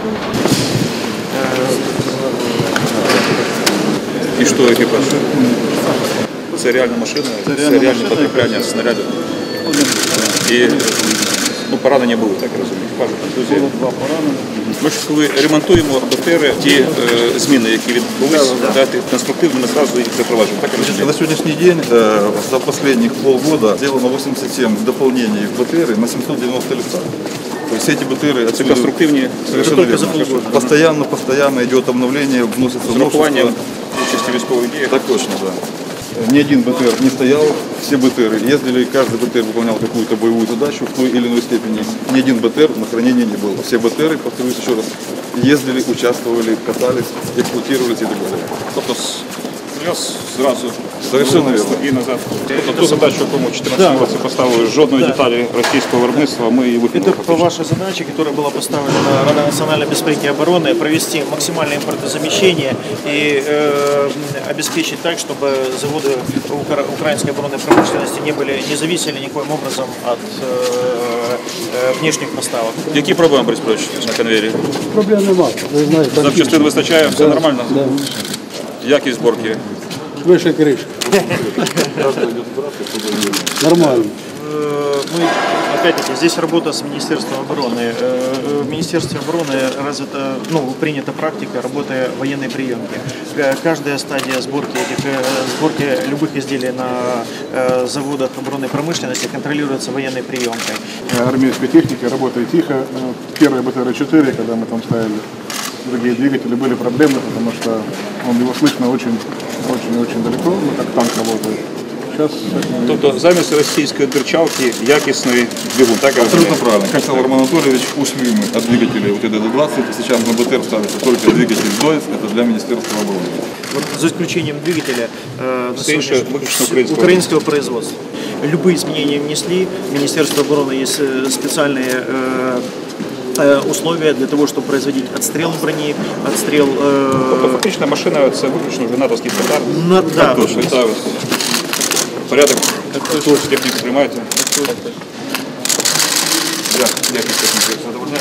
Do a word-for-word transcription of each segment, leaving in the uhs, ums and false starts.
І що екіпаж? Це реальна машина, це реальне потрапляння снарядів. І ну, поранення були, так я розумію. Екіпажу контузії. Було два поранення. Ми ж коли ремонтуємо БТРи, ті е, зміни, які відбулися, дати конструктивно, ми одразу їх запроваджуємо. Так я розумію. На сегодняшний день э, за последних полгода сделано восемьдесят семь дополнений в БТРы на семьсот девяносто листах. То есть эти БТРы Це конструктивні, совершенно верно. Постоянно, постоянно идет обновление, вносится з урахуванням новшества. участі військових дій. Так точно, да. Ни один БТР не стоял, все БТРы ездили, каждый БТР выполнял какую-то боевую задачу в той или иной степени. Ни один БТР на хранении не был. Все БТРы, повторюсь еще раз, ездили, участвовали, катались, эксплуатировались и так далее. Тобто плюс зразу Совершенно верно. і назад. Тобто ту задачу, яку ми в чотирнадцятому році поставили, жодної деталі російського виробництва, ми її виконали. Это по вашей задаче, которая была поставлена Радой национальной безопасности и обороны, провести максимальное импортозамещение и э, обеспечить так, чтобы заводы укра украинской оборонной промышленности не были, не зависели никоим образом от э, э, внешних поставок. Які проблеми Борис на конвейері? Проблем немає. Ви знаєте, Запчастин вистачає, все нормально? Да. Якість зборки? Вище кришки. Нормально. Мы, опять-таки, здесь работа с Министерством обороны. В Министерстве обороны развита, ну, принята практика работы военной приемки. Каждая стадия сборки, этих, сборки любых изделий на заводах оборонной промышленности контролируется военной приемкой. Армейской техники работает тихо. Первые БТР четыре, когда мы там ставили другие двигатели, были проблемы, потому что он, его слышно очень-очень далеко, ну, как танк работает. Сейчас... Тобто замість російської дырчалки якісний двигун, так я розумію? Абсолютно правильно. Как сказал Роман Анатольевич, ушли мы от двигателей вот ДД двадцать. Сейчас на БТР ставится только двигатель ДОЭС, это для Министерства обороны. Вот за исключением двигателя э, Все еще выключено украинского. украинского производства. Любые изменения внесли. Министерство обороны есть специальные э, условия для того, чтобы производить отстрел брони, отстрел... Э... Тобто фактично машина це виключно вже натовський стандарт? На, да. Точно, ставить. Порядок? Техніку приймаєте? Як якість техніки задовольняє?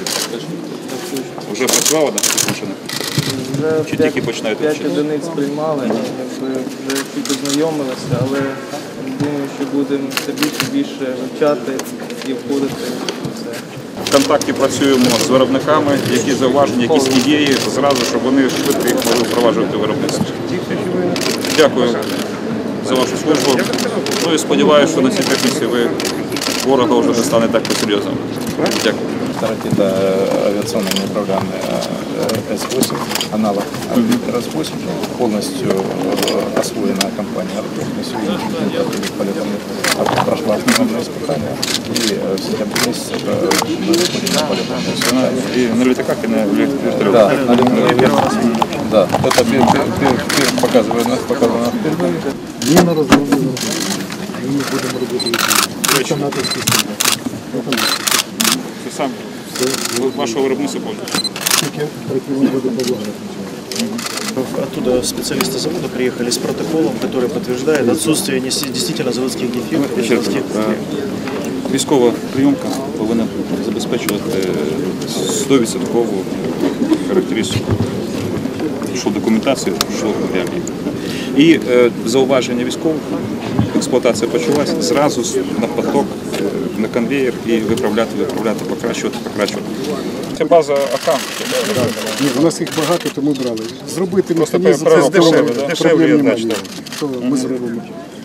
Вже працювала одна машина? Чи тільки починаєте П'ять вчитися? одиниць приймали, якби вже чуть ознайомилися, але думаю, що будемо все більше і більше вивчати і входити в це. В контакті працюємо з виробниками, які зауваження, якісь ідеї, зразу, щоб вони швидко їх могли впроваджувати в виробництво. Дякую за вашу службу. Ну і сподіваюся, що на цій техніці ви ворога вже не стане так по-серйозному. Дякую. Это авиационная неуправляемая эс восемь, аналог Арбитр эс восемь, полностью освоенная компания Артур. На сегодняшний день таких полетов нет. Прошла основное испытание, и в сентябре месяце мы выходим на полетное испытание. И на летаках, и на вертолетах? Да, на летаках. Да, это показывает нас, показывает нас впервые. Ми на розробку. Ми не будемо робити. Це натовський стандарт. Це сам вашого виробництва повністю? Тільки прикрили буде поблагати. Оттуда специалисты завода приехали с протоколом, который подтверждает отсутствие действительно заводских дефектов. Ще раз, військова прийомка повинна забезпечувати сто відсотків характеристику, що документацію, що реалії. І е, зауваження військових, експлуатація почалась, зразу на поток, на конвейер і виправляти, виправляти, покращувати, покращувати. Це база АК. Ні, у нас їх багато, тому брали. Зробити Просто механізм, переробка це здорово, дешевле, да? проблем Дешевле, немає. значить. То ми зробимо.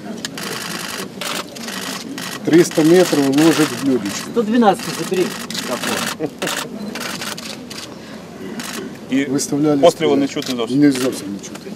триста метрів ложить в блюдечко. сто двенадцать забери. І Виставляли постріли не чути зовсім. Не зовсім не чути.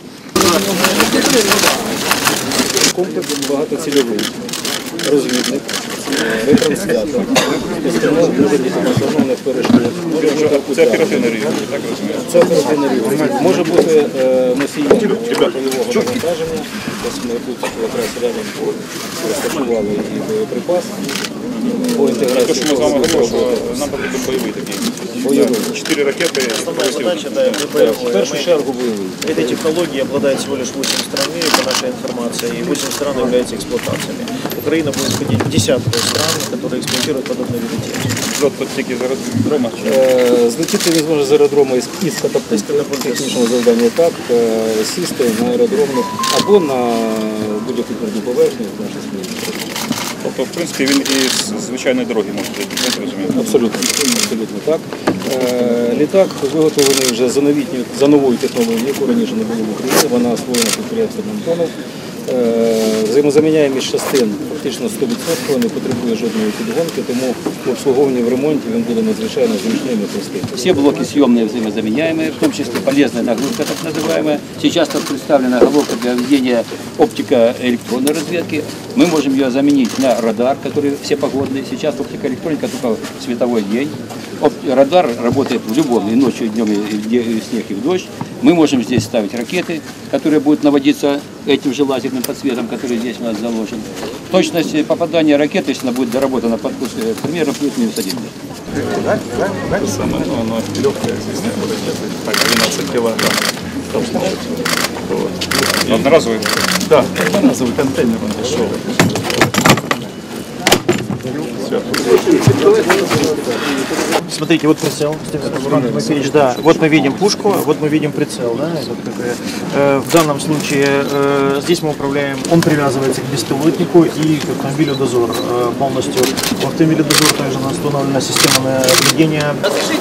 Комплекс багатоцільовий, розвідник, ретранслятор, постанов може бути постановлений перешкод. Це оперативний рівень, так розумію? Це оперативний рівень. Може бути е, носієм бойового навантаження. Ось ми тут якраз рядом розташували і боєприпас. по Те, інтеграції. що ми з вами говорили, що нам потрібен бойовий такий. Чотири ракети. Основная задача, да, это боевое. В першу Мы- чергу бойовий. Этой технологией обладает всего лишь восемь стран мира, по нашей информации, и восемь стран являются эксплуатациями. Украина будет входить в десятку стран, которые эксплуатируют подобные виды техники. Зльот тут тільки зараз дрома. Е, Злетіти він зможе з аеродрому із, із катапульти технічного завдання так, е, сісти на аеродромних або на будь-яку тверду поверхню в нашій країні. Тобто, в принципі, він і з звичайної дороги може зайти, я розумію. Абсолютно, абсолютно так. Е, Літак виготовлений вже за новітньою, за новою технологією, яку раніше не було в Україні. Вона освоєна підприємством Антонов. Е, Взаємозаміняємість частин фактично сто відсотків, не потребує жодної підгонки, тому в обслуговуванні в ремонті він буде надзвичайно зручним і простим. Все блоки съемные взаимозаменяемые, в том числе полезная нагрузка, так называемая. Сейчас тут представлена головка для ведения оптико-электронной разведки. Мы можем ее заменить на радар, который все погодные. Сейчас оптико-электроника только в световой день. Оп- Радар работает в любом, и ночью, и днем, и в де- и в снег, и в дождь. Мы можем здесь ставить ракеты, которые будут наводиться этим же лазерным подсветом, который здесь у нас заложен. Точность попадания ракеты, если она будет доработана под курс, э, примерно плюс-минус один. Саме воно легке, звісно, так, дванадцять кілограм. Одноразовий? Да, одноразовый контейнер он дешевый. Смотрите, вот прицел. Иван Тимофеевич, да. Вот мы видим пушку, вот мы видим прицел. Да? Вот такая. Э, в данном случае э, здесь мы управляем, он привязывается к беспилотнику и к автомобилю дозор э, полностью. В автомобиле дозор также у нас установлена система наблюдения.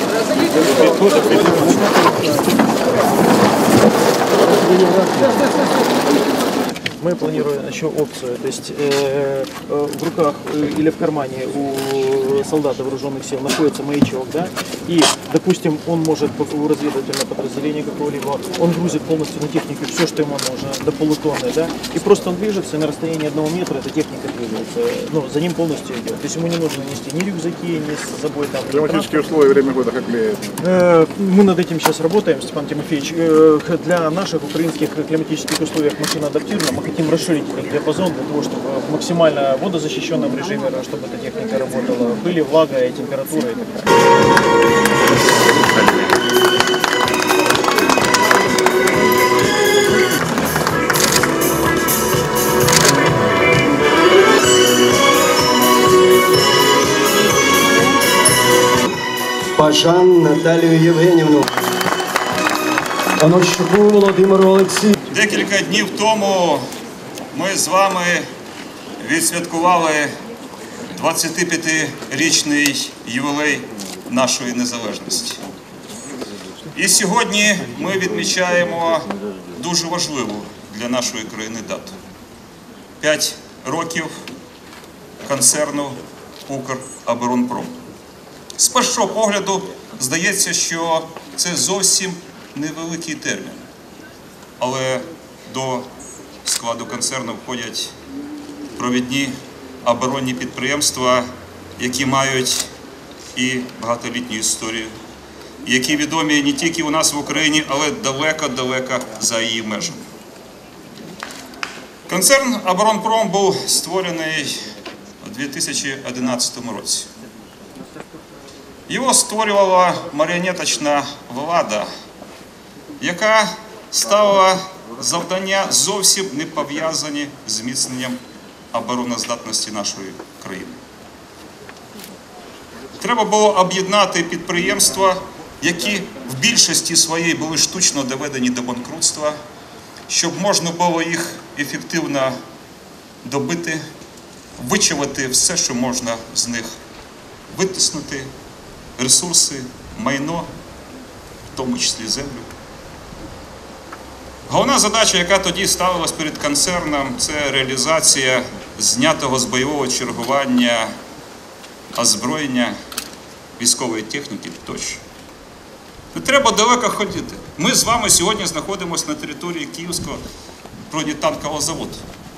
Мы планируем еще опцию, то есть э, э, в руках э, или в кармане у солдата вооруженных сил находится маячок, да, и, допустим, он может по- у разведывательного подразделения какого-либо, он грузит полностью на технику все, что ему нужно, до полутонны, да, и просто он движется, и на расстоянии одного метра эта техника двигается, ну, за ним полностью идет, то есть ему не нужно нести ни рюкзаки, ни с собой там. Климатические условия, время года как влияет? Э, Мы над этим сейчас работаем, Степан Тимофеевич. Э, Для наших украинских климатических условиях машина адаптирована. Мы хотим расширить этот диапазон для того, чтобы в максимально водозащищенном режиме, чтобы эта техника работала. Пыли, влага, и температура и так далее. Пашан Наталію Євгенівну, Онощуку Володимиру Олексію. Декілька днів тому ми з вами відсвяткували двадцятип'ятирічний ювілей нашої незалежності. І сьогодні ми відмічаємо дуже важливу для нашої країни дату. П'ять років концерну «Укроборонпром». З першого погляду здається, що це зовсім невеликий термін. Але до складу концерну входять провідні оборонні підприємства, які мають і багатолітню історію, які відомі не тільки у нас в Україні, але далеко-далеко за її межами. Концерн «Оборонпром» був створений у дві тисячі одинадцятому році. Його створювала маріонеточна влада, яка ставила завдання зовсім не пов'язані з зміцненням обороноздатності нашої країни. Треба було об'єднати підприємства, які в більшості своєї були штучно доведені до банкрутства, щоб можна було їх ефективно добити, вичавити все, що можна з них витиснути, ресурси, майно, в тому числі землю. Головна задача, яка тоді ставилась перед концерном, це реалізація знятого з бойового чергування озброєння, військової техніки тощо. Не треба далеко ходити. Ми з вами сьогодні знаходимося на території Київського бронетанкового заводу.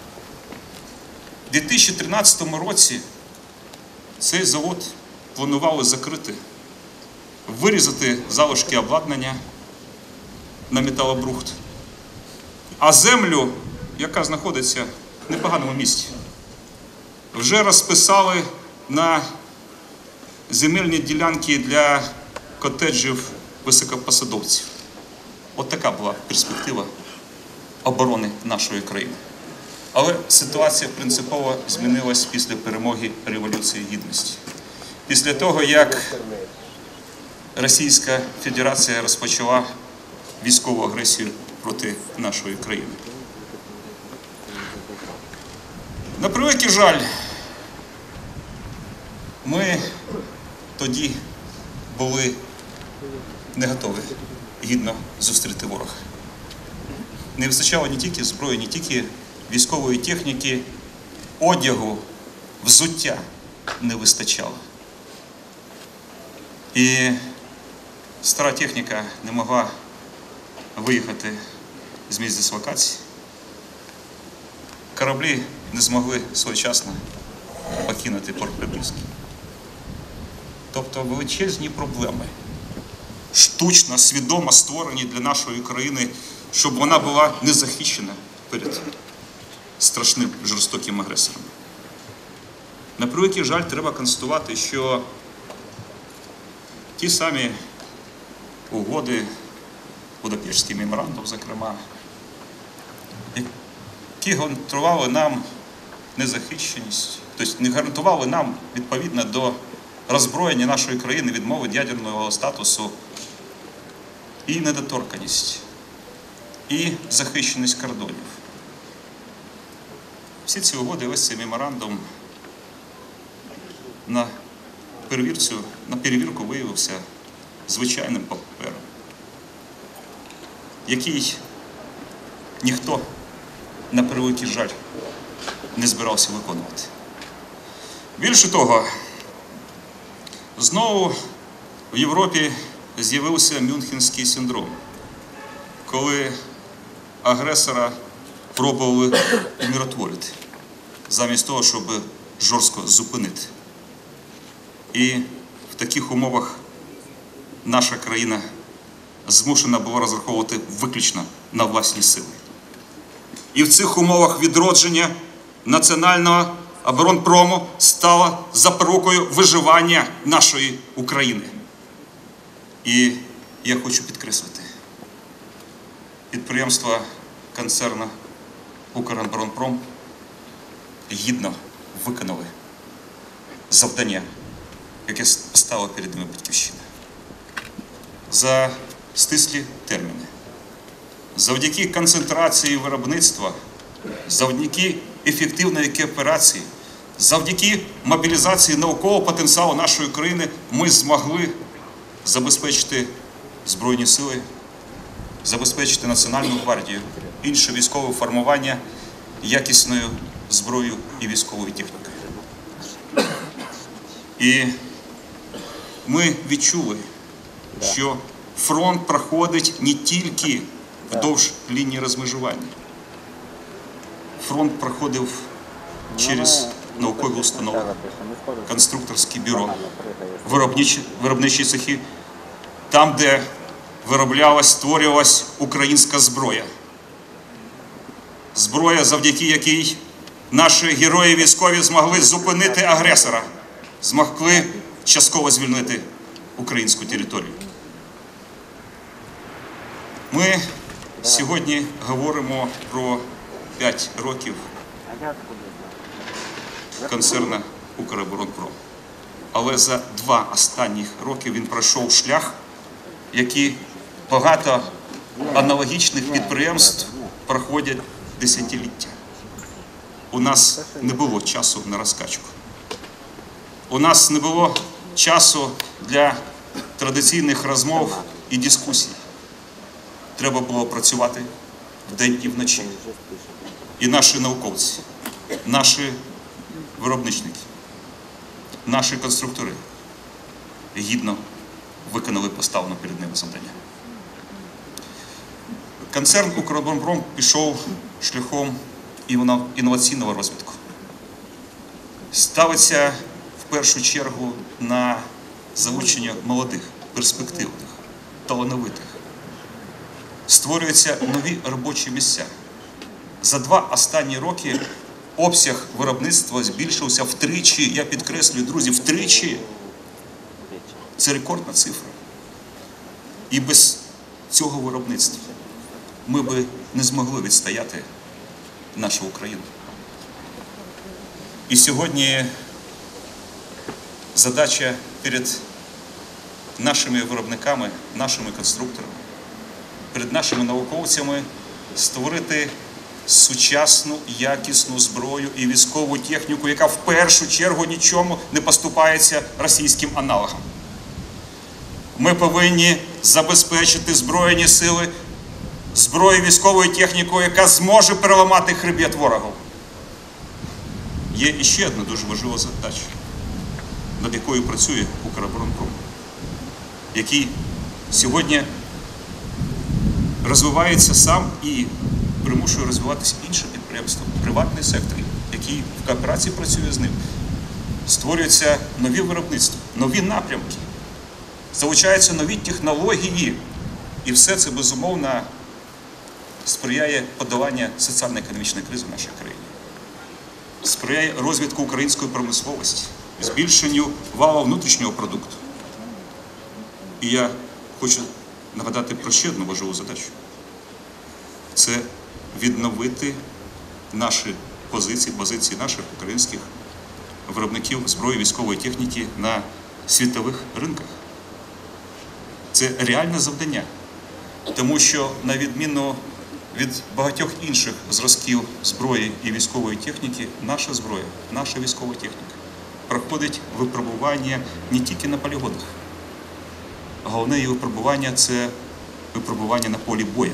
У дві тисячі тринадцятому році цей завод планували закрити, вирізати залишки обладнання на металобрухт, а землю, яка знаходиться в непоганому місці, вже розписали на земельні ділянки для котеджів високопосадовців. От така була перспектива оборони нашої країни. Але ситуація принципово змінилась після перемоги Революції Гідності. Після того, як Російська Федерація розпочала військову агресію проти нашої країни. На превеликий жаль, ми тоді були не готові гідно зустріти ворога. Не вистачало не тільки зброї, не тільки військової техніки, одягу, взуття не вистачало. І стара техніка не могла виїхати з місць дислокації. Кораблі не змогли своєчасно покинути порт Прибильський. Тобто величезні проблеми, штучно, свідомо створені для нашої країни, щоб вона була не захищена перед страшним жорстоким агресором. На превеликий жаль, треба констатувати, що ті самі угоди, Будапештський меморандум, зокрема, які гарантували нам незахищеність, тобто не гарантували нам відповідно до роззброєння нашої країни, відмови від ядерного статусу, і недоторканність, і захищеність кордонів. Всі ці угоди, весь цей меморандум на перевірку, на перевірку виявився звичайним папером, який ніхто, на превеликий жаль, не збирався виконувати. Більше того, знову в Європі з'явився Мюнхенський синдром, коли агресора пробували умиротворити, замість того, щоб жорстко зупинити. І в таких умовах наша країна змушена була розраховувати виключно на власні сили. І в цих умовах відродження національного оборонпрому стало запорукою виживання нашої України. І я хочу підкреслити, підприємства концерну «Укроборонпром» гідно виконали завдання, яке стало перед ними Батьківщина. За стислі терміни, завдяки концентрації виробництва, завдяки ефективної кооперації, завдяки мобілізації наукового потенціалу нашої країни ми змогли забезпечити Збройні сили, забезпечити Національну гвардію, інше військове формування якісною зброєю і військовою технікою. І ми відчули, що фронт проходить не тільки вдовж лінії розмежування. Фронт проходив через наукові установи, конструкторські бюро, виробничі, виробничі цехи, там, де вироблялась, створювалась українська зброя. Зброя, завдяки якій наші герої військові змогли зупинити агресора, змогли частково звільнити українську територію. Ми сьогодні говоримо про п'ять років концерну «Укроборонпром». Але за два останніх роки він пройшов шлях, який багато аналогічних підприємств проходять десятиліття. У нас не було часу на розкачку. У нас не було часу для традиційних розмов і дискусій. Треба було працювати вдень і вночі. І наші науковці, наші виробничники, наші конструктори гідно виконали поставлене перед ними завдання. Концерн «Укроборонпром» пішов шляхом інноваційного розвитку. Ставиться в першу чергу на залучення молодих, перспективних, талановитих. Створюються нові робочі місця. За два останні роки обсяг виробництва збільшився втричі, я підкреслюю, друзі, втричі. Це рекордна цифра. І без цього виробництва ми би не змогли відстояти нашу Україну. І сьогодні задача перед нашими виробниками, нашими конструкторами, перед нашими науковцями створити сучасну, якісну зброю і військову техніку, яка в першу чергу нічому не поступається російським аналогам. Ми повинні забезпечити Збройні сили зброєю військовою технікою, яка зможе переламати хребет ворогу. Є іще одна дуже важлива задача, над якою працює Укроборонпром, який сьогодні розвивається сам і примушує розвиватися інші підприємства, приватний сектор, який в кооперації працює з ним. Створюються нові виробництва, нові напрямки, залучаються нові технології. І все це, безумовно, сприяє подоланню соціально-економічної кризи в нашій країні. Сприяє розвитку української промисловості, збільшенню валового внутрішнього продукту. І я хочу нагадати про ще одну важливу задачу. Це відновити наші позиції, позиції наших українських виробників зброї військової техніки на світових ринках. Це реальне завдання, тому що на відміну від багатьох інших зразків зброї і військової техніки, наша зброя, наша військова техніка проходить випробування не тільки на полігонах. Головне її випробування – це випробування на полі бою.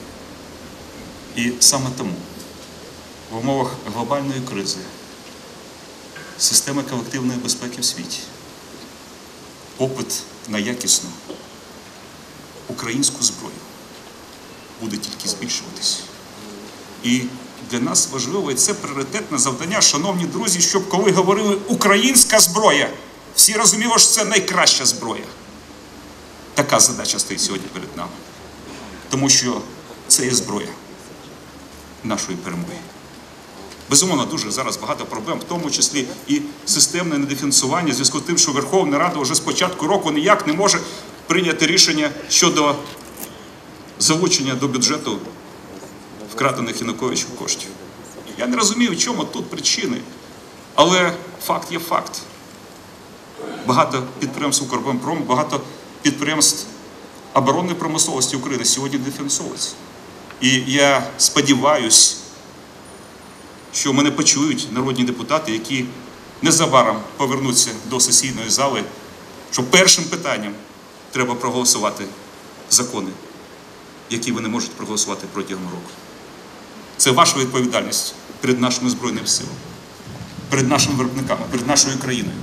І саме тому в умовах глобальної кризи, системи колективної безпеки в світі, попит на якісну українську зброю буде тільки збільшуватись. І для нас важливо, і це пріоритетне завдання, шановні друзі, щоб коли говорили «українська зброя», всі розуміли, що це найкраща зброя. Така задача стоїть сьогодні перед нами. Тому що це є зброя нашої перемоги. Безумовно, дуже зараз багато проблем, в тому числі і системне недофінансування, в зв'язку з тим, що Верховна Рада вже з початку року ніяк не може прийняти рішення щодо залучення до бюджету вкрадених Януковичем коштів. Я не розумію, в чому тут причини, але факт є факт. Багато підприємств Укроборонпрому, багато підприємств оборонної промисловості України сьогодні дефінансовуються. І я сподіваюся, що мене почують народні депутати, які незабаром повернуться до сесійної зали, що першим питанням треба проголосувати закони, які ви не можете проголосувати протягом року. Це ваша відповідальність перед нашими Збройними силами, перед нашими виробниками, перед нашою країною.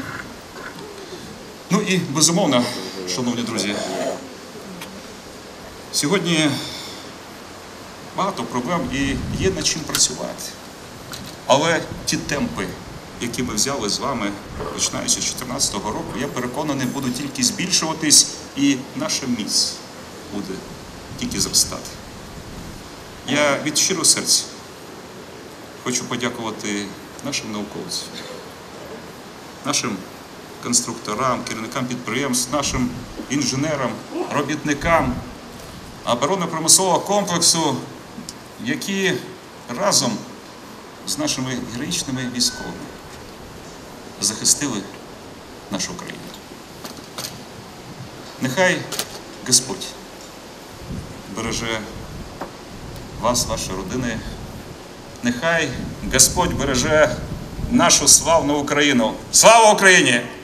Ну і, безумовно, шановні друзі, сьогодні багато проблем і є над чим працювати. Але ті темпи, які ми взяли з вами, починаючи з дві тисячі чотирнадцятого року, я переконаний, будуть тільки збільшуватись, і наша міць буде тільки зростати. Я від щирого серця хочу подякувати нашим науковцям, нашим конструкторам, керівникам підприємств, нашим інженерам, робітникам оборонно-промислового комплексу, які разом з нашими героїчними військовими захистили нашу країну. Нехай Господь береже вас, ваші родини. Нехай Господь береже нашу славну Україну. Слава Україні!